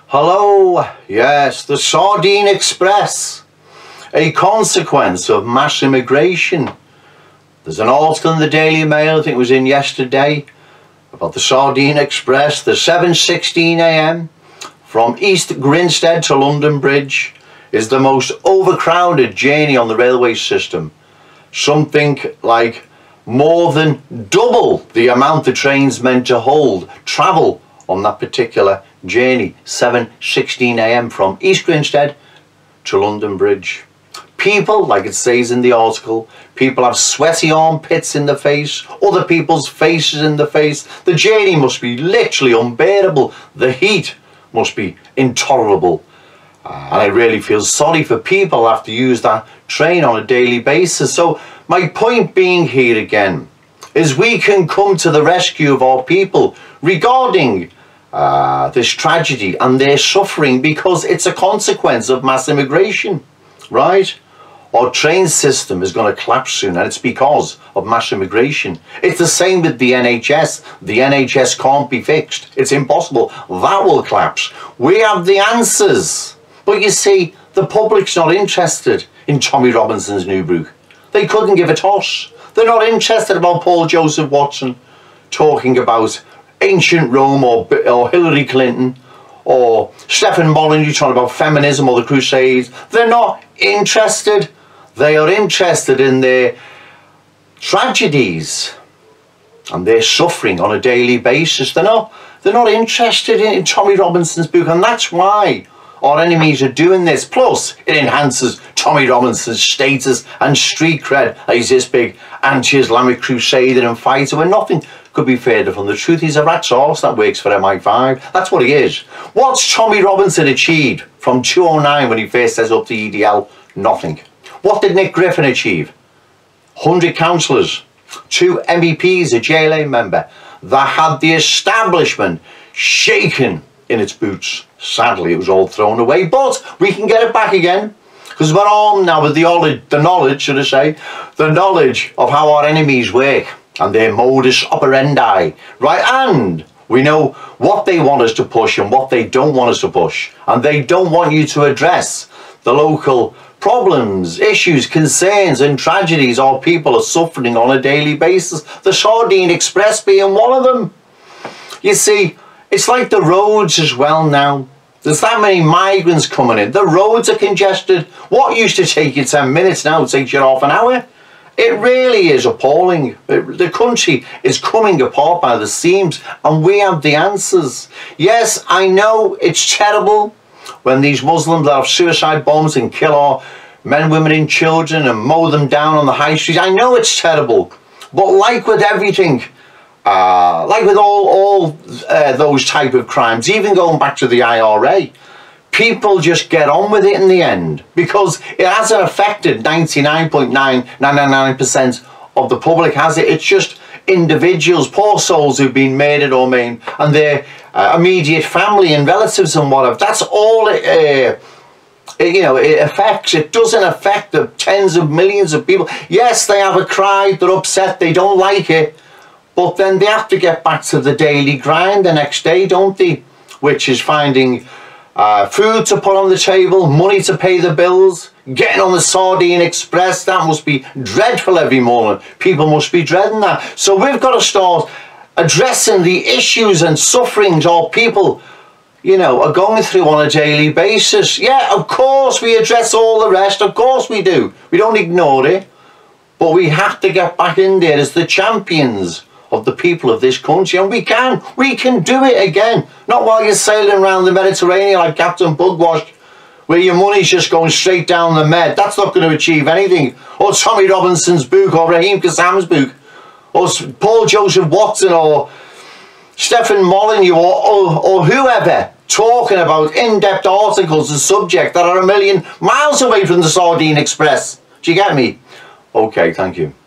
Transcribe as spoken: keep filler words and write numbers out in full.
Hello, yes, the Sardine Express, a consequence of mass immigration. There's an article in the Daily Mail, I think it was in yesterday, about the Sardine Express, the seven sixteen a m from East Grinstead to London Bridge is the most overcrowded journey on the railway system. Something like more than double the amount the train's meant to hold travel on that particular journey, seven sixteen a m from East Grinstead to London Bridge. People, like it says in the article, people have sweaty armpits in the face, other people's faces in the face. The journey must be literally unbearable. The heat must be intolerable. Uh, and I really feel sorry for people who have to use that train on a daily basis. So my point being here again is we can come to the rescue of our people regarding uh, this tragedy and their suffering, because it's a consequence of mass immigration, right? Our train system is going to collapse soon, and it's because of mass immigration. It's the same with the N H S. The N H S can't be fixed. It's impossible. That will collapse. We have the answers. But you see, the public's not interested in Tommy Robinson's new book. They couldn't give a toss. They're not interested about Paul Joseph Watson talking about ancient Rome, or, or Hillary Clinton, or Stefan Molyneux talking about feminism or the Crusades. They're not interested. They are interested in their tragedies and their suffering on a daily basis. They're not, they're not interested in, in Tommy Robinson's book, and that's why our enemies are doing this. Plus, it enhances Tommy Robinson's status and street cred. He's this big anti-Islamic crusader and fighter when nothing could be further from the truth. He's a rat's arse that works for M I five. That's what he is. What's Tommy Robinson achieved from two oh nine when he first set up the E D L? Nothing. What did Nick Griffin achieve? one hundred councillors, two M E Ps, a J L A member, that had the establishment shaken in its boots. Sadly, it was all thrown away, but we can get it back again, because we're armed now with the knowledge, the knowledge, should I say, the knowledge of how our enemies work and their modus operandi, right? And we know what they want us to push and what they don't want us to push, and they don't want you to address the local problems, issues, concerns and tragedies our people are suffering on a daily basis, the Sardine Express being one of them. You see, it's like the roads as well now. There's that many migrants coming in. The roads are congested. What used to take you ten minutes now takes you half an hour. It really is appalling. It, the country is coming apart by the seams, and we have the answers. Yes, I know it's terrible when these Muslims have suicide bombs and kill our men, women and children and mow them down on the high streets. I know it's terrible. But like with everything, Uh, like with all, all uh, those type of crimes, even going back to the I R A, people just get on with it in the end, because it hasn't affected ninety-nine point nine nine nine nine percent of the public, has it? It's just individuals, poor souls who've been murdered or maimed, and their uh, immediate family and relatives and whatever. That's all it, uh, it, you know, it affects. It doesn't affect the tens of millions of people. Yes, they have a cry, they're upset, they don't like it, but then they have to get back to the daily grind the next day, don't they? Which is finding uh, food to put on the table, money to pay the bills, getting on the Sardine Express. That must be dreadful every morning. People must be dreading that. So we've got to start addressing the issues and sufferings our people, you know, are going through on a daily basis. Yeah, of course we address all the rest. Of course we do. We don't ignore it. But we have to get back in there as the champions of the people of this country, and we can, we can do it again. Not while you're sailing around the Mediterranean like Captain Pugwash, where your money's just going straight down the Med. That's not going to achieve anything. Or Tommy Robinson's book, or Raheem Kassam's book, or Paul Joseph Watson, or Stefan Molyneux, or, or, or whoever, talking about in-depth articles and subjects that are a million miles away from the Sardine Express. Do you get me? Okay, thank you.